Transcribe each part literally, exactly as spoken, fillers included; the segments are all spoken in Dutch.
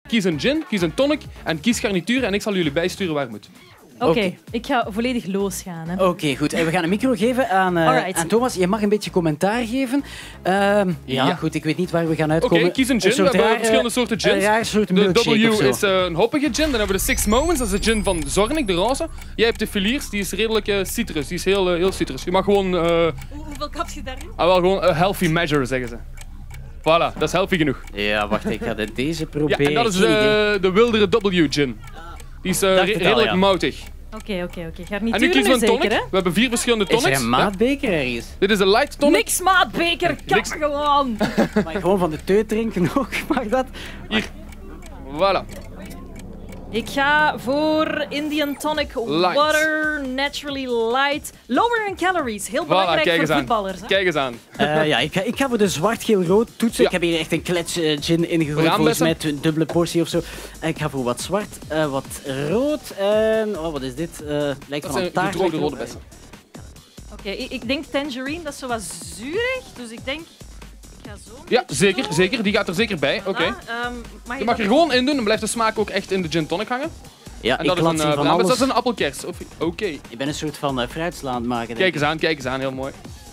kies een gin, kies een tonic en kies garnituur en ik zal jullie bijsturen waar het moet. Oké, okay, okay. ik ga volledig losgaan. Oké, okay, goed. En we gaan een micro geven aan, uh, aan Thomas. Je mag een beetje commentaar geven. Uh, ja, ja, goed. Ik weet niet waar we gaan uitkomen. Oké, okay, kies een gin. Een we hebben raar, verschillende soorten gins. Een raar soort de W is uh, een hoppige gin. Dan hebben we de Six Moments. Dat is de gin van Zornik, de roze. Jij hebt de Filiers. Die is redelijk uh, citrus. Die is heel, uh, heel citrus. Je mag gewoon... Uh, Hoe, hoeveel kap je daarin? Ah, wel gewoon a healthy measure, zeggen ze. Voilà, dat is healthy genoeg. Ja, wacht. Ik ga deze proberen. Ja, en dat is uh, de wildere W gin. Die is uh, re redelijk al, ja. moutig. Oké, oké, oké. En nu kiezen we een tonic. Zeker, we hebben vier verschillende tonics. Is er een maatbeker ergens? Dit is de light tonic. Niks maatbeker, kap gewoon. Mag ik gewoon van de teut drinken ook? Mag dat? Hier. Voilà. Ik ga voor Indian Tonic light. Water, naturally light, lower in calories. Heel belangrijk voilà, voor voetballers. Hè? Kijk eens aan. Uh, ja, ik ga, ik ga voor de zwart-geel-rood toetsen. Ja. Ik heb hier echt een klets uh, gin ingegooid, volgens mij een dubbele portie of zo. Ik ga voor wat zwart, uh, wat rood en... Oh, wat is dit? Uh, lijkt dat van een taart. Gedroogde rode bessen. Oké, okay, ik, ik denk tangerine, dat is zo wat zuurig, dus ik denk... Zo ja, zeker, doen. zeker. Die gaat er zeker bij. Oké. Okay. Um, mag je je mag dat... er gewoon in doen, dan blijft de smaak ook echt in de gin tonic hangen. Ja, en dat ik is een, uh, van alles... dat is een appelkers. Oké. Okay. Je bent een soort van uh, fruitsla aan het maken. Kijk eens aan, kijk eens aan, heel mooi.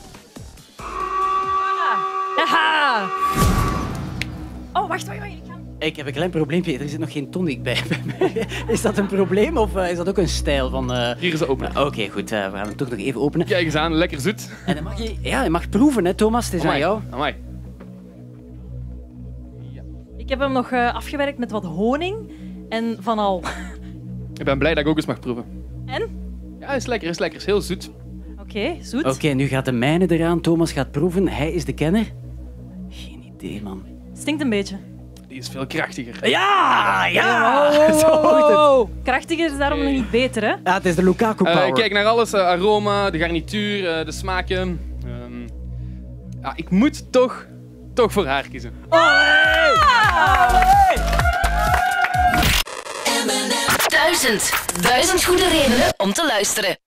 Aha! Oh, wacht, wacht, wacht. Ik, ga... ik heb een klein probleempje. Er zit nog geen tonic bij. Is dat een probleem of uh, is dat ook een stijl van... Uh... Hier is de opener. Uh, Oké, okay, goed. Uh, we gaan hem toch nog even openen. Kijk eens aan, lekker zoet. En dan mag je... Ja, je mag proeven, hè, Thomas. Het is Amai. aan jou. Amai. Ik heb hem nog uh, afgewerkt met wat honing en van al. Ik ben blij dat ik ook eens mag proeven. En? Ja, is lekker, is lekker. Is heel zoet. Oké, okay, zoet. Oké, okay, nu gaat de mijne eraan. Thomas gaat proeven. Hij is de kenner. Geen idee, man. Stinkt een beetje. Die is veel krachtiger. Ja, ja! Oh, oh, oh, oh, oh. Krachtiger is daarom okay. nog niet beter, hè? Ja, het is de Lukaku power. Uh, kijk naar alles. Uh, aroma, de garnituur, uh, de smaken. Um, ja, ik moet toch... toch voor haar kiezen. Oh, hey! Oh, hey! Duizend. Duizend goede redenen om te luisteren.